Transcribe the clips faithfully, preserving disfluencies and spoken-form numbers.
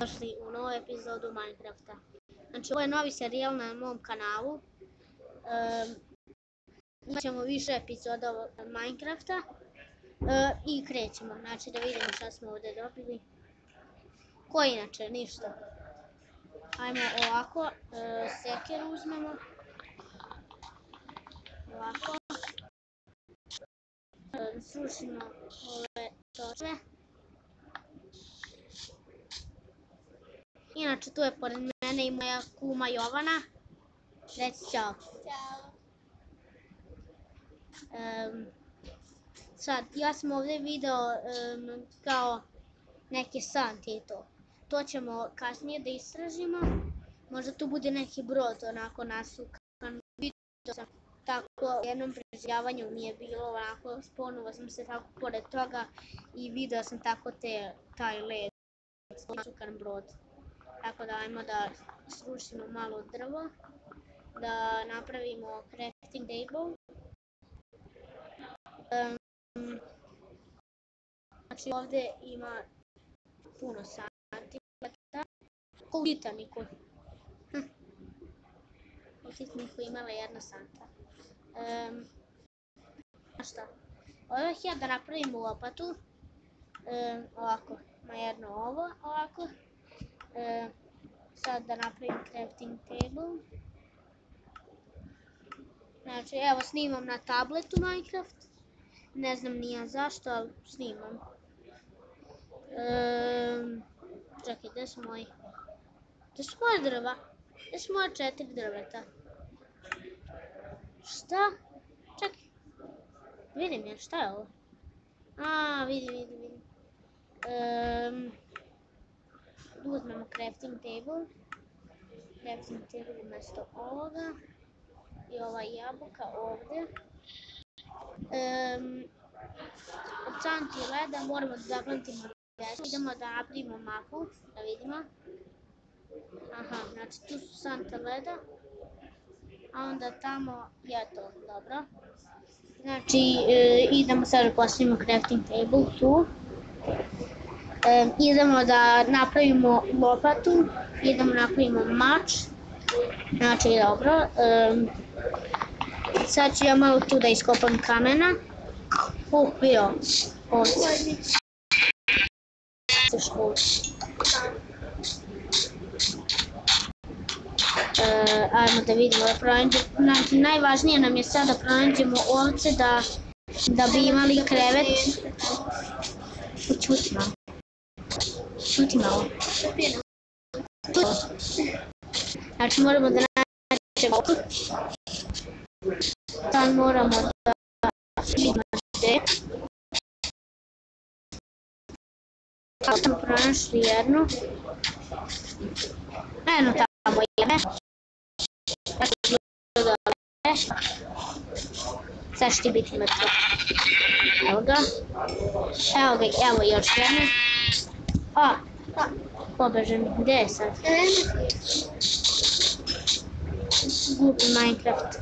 dobrodošli u novu epizodu Minecrafta. Znači, ovo je novi serijal na mom kanalu. Um, imat ćemo više epizoda Minecrafta uh, i krećemo. Znači, da vidimo šta smo ovdje dobili. Ko inače? Ništa. Ajmo ovako, uh, sekeru uzmemo. Ovako. Uh, srušimo ove točve. Inače, tu je pored mene i moja kuma Jovana. Reci čao. Ćao. Um, sad, ja sam ovdje video um, kao neke sante i to. To ćemo kasnije da istražimo. Možda tu bude neki brod onako nasukan. Vidio sam tako, u jednom preživljavanju mi je bilo onako, sponuo sam se tako pored toga i video sam tako te, taj led, nasukan brod. Tako da ajmo da srušimo malo drvo, da napravimo crafting table. Um, znači ovdje ima puno santi, ko u Titaniku. Hm. U Titaniku imala jedna santa. Um, a šta? Ovdje ja da napravimo lopatu. Um, ovako, ma jedno ovo, ovako. Um, sad da napravim crafting table. Znači, evo snimam na tabletu Minecraft. Ne znam nija zašto, ali snimam. Um, čekaj, gdje su moji? Gdje su moje drva? Gdje su moje četiri drveta? Šta? Čekaj. Vidim ja, šta je ovo? A, vidim, vidim, vidim. Um, uzmemo crafting table. Crafting table umjesto ovoga. I ova jabuka ovdje. Um, od santi leda moramo da zaplantimo deset. Idemo da napravimo mapu, da vidimo. Aha, znači tu su sante leda. A onda tamo je to, dobro. Znači, e, idemo sad da postavimo crafting table tu. E, idemo da napravimo lopatu. Idemo da napravimo mač. Znači, dobro. E, sad ću ja malo tu da iskopam kamena. Uh, bio. Ovdje. Uh, ajmo da vidimo da pronađemo, znači najvažnije nam je sad da pronađemo ovce da, da bi imali krevet. Čuti malo. Čuti malo. Znači moramo da nađemo ovce. Sad moramo da vidimo gdje. Kako smo pronašli jednu. Eno tamo je. Sad će ti biti mrtvo. Evo ga. Evo ga, evo još jedno. A, pobeže mi. Gdje je sad? Glupi Minecraft.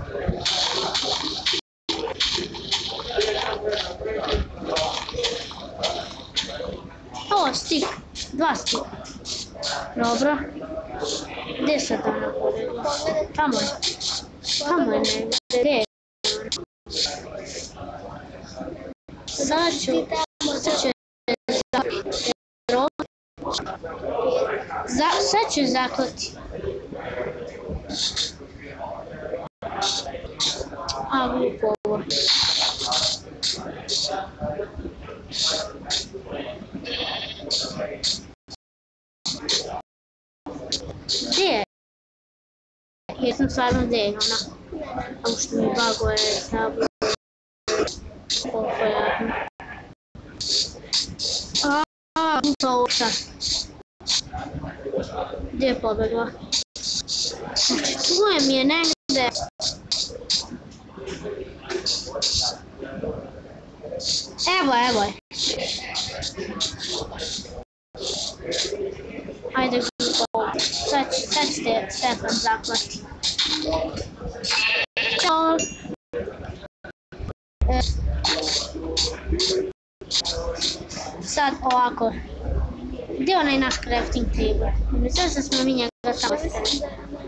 O, stik. Dva stika. Dobro. Gdje sad ona pobjegla? Tamo je. Tamo je negdje. Gdje je? Sad ću... Sad ću... Za, sad ću zaklati. A, glupo ovo. Gdje je? Jesam stvarno gdje je ona. A što mi baguje sablo. Koliko je jadno. Aaaa, glupa ovca. Gdje je pobjegla? Znači, čuje mi je negdje. Evo, evo je. Ajde glupa ovdje. Sad ćete Stefan zaklati. Ćao. Sad ovako. Gdje je onaj naš crafting table? Mislim da smo mi njega tamo stavili.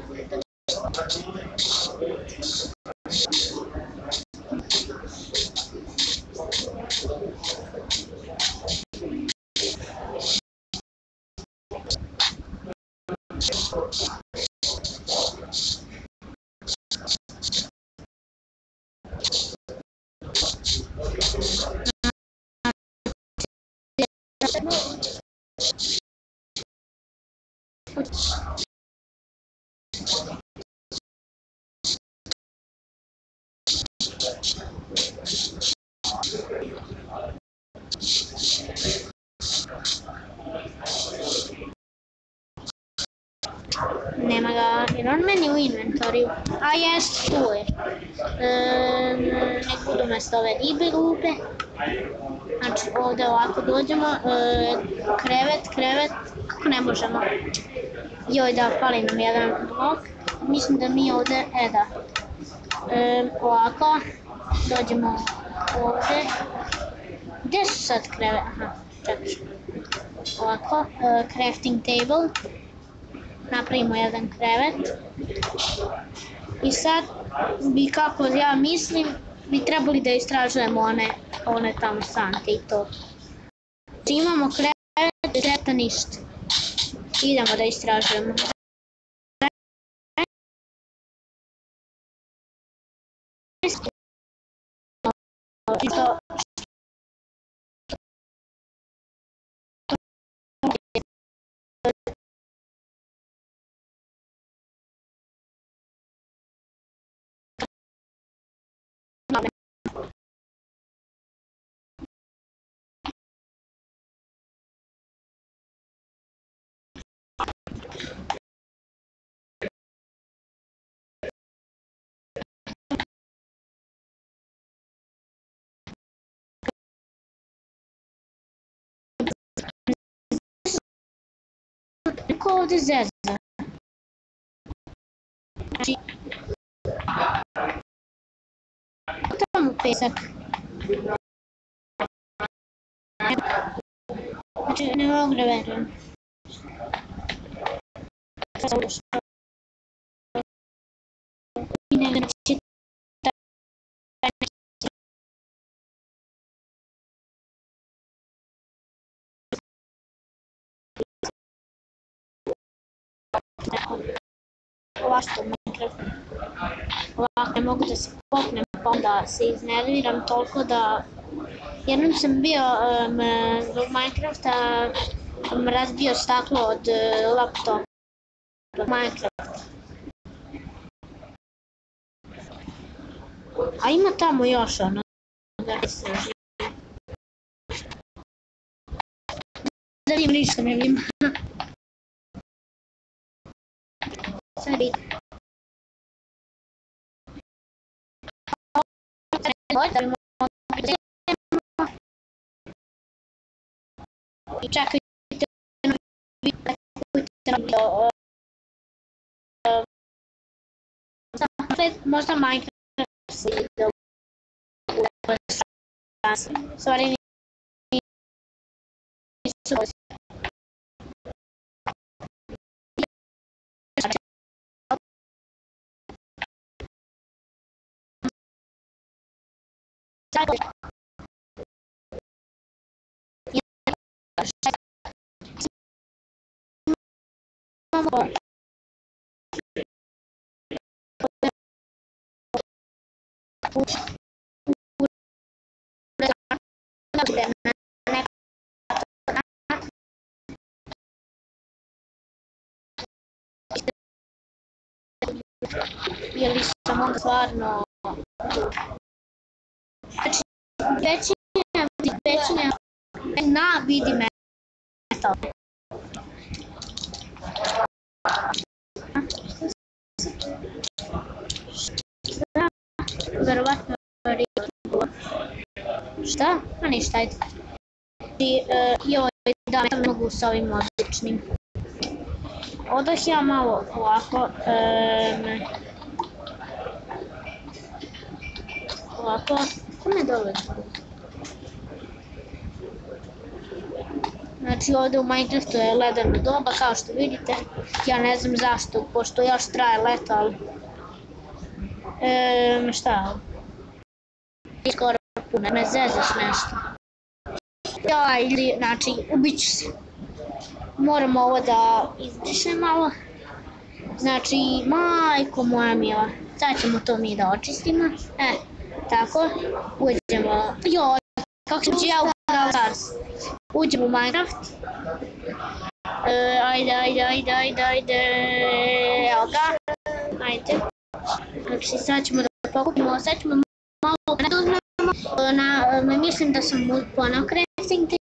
Nema ga, jer on meni u inventoriju. A jest, tu je. E, nek budu umjesto ove ribe rupe. Znači ovdje ovako dođemo, e, krevet, krevet, kako ne možemo? Joj da, fali nam jedan blok. Mislim da mi ovdje, e da. E, ovako, dođemo ovdje. Gdje su sad krevet? Aha, čekaj. Ovako, e, crafting table. Napravimo jedan krevet. I sad bi, kako ja mislim, bi trebali da istražujemo one, one tamo sante i to. Znači imamo krevet, kreta ništa. Idemo da istražujemo. To ko ovdje zeza. Znači, tamo pesak. Znači, ne mogu da verujem. I nego će ovako Minecraft. Ovako ne mogu da se popnem, pa onda se iznerviram toliko da... Jednom sam bio um, zbog Minecrafta um, razbio staklo od uh, laptopa. Minecraft. A ima tamo još ono da istražim. Da vidim, ništa ne vidim. Sad vidim. I čekajte, možda Minecraft se ide u stvari nisu ili sam onda stvarno znači većina većina na vidi metal verovatno šta? A ništa, ajde i uh, joj da ne mogu s ovim odličnim odah ja malo ovako um, ovako, ko me dole? Znači ovdje u Minecraftu je ledeno doba, kao što vidite. Ja ne znam zašto, pošto još traje leto, ali... Eee, šta? Skoro puno, me zezaš nešto. Jaj, znači, ubit ću se. Moram ovo da izbrišem malo. Znači, majko moja mila, sad ćemo to mi da očistimo. E, tako, uđemo, joj, kako ću ja u Brawl Stars. Uđemo u Minecraft. E, ajde, ajde, ajde, ajde, ajde, evo ga, ajde. Znači, sad ćemo da pokupimo, sad ćemo malo da uzmemo. Na, mislim da sam u ponovo crafting